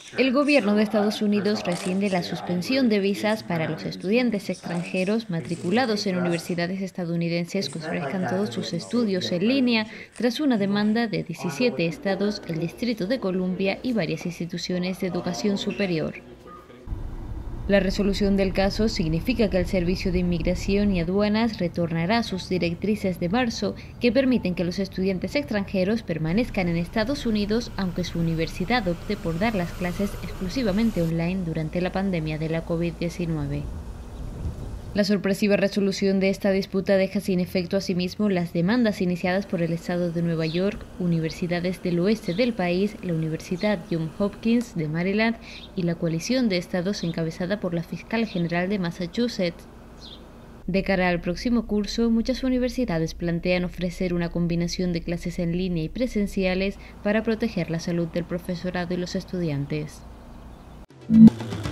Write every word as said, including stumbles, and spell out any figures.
El gobierno de Estados Unidos rescinde la suspensión de visas para los estudiantes extranjeros matriculados en universidades estadounidenses que ofrezcan todos sus estudios en línea, tras una demanda de diecisiete estados, el Distrito de Columbia y varias instituciones de educación superior. La resolución del caso significa que el Servicio de Inmigración y Aduanas retornará a sus directrices de marzo, que permiten que los estudiantes extranjeros permanezcan en Estados Unidos aunque su universidad opte por dar las clases exclusivamente online durante la pandemia de la COVID diecinueve. La sorpresiva resolución de esta disputa deja sin efecto asimismo las demandas iniciadas por el Estado de Nueva York, universidades del oeste del país, la Universidad Johns Hopkins de Maryland y la coalición de estados encabezada por la fiscal general de Massachusetts. De cara al próximo curso, muchas universidades plantean ofrecer una combinación de clases en línea y presenciales para proteger la salud del profesorado y los estudiantes.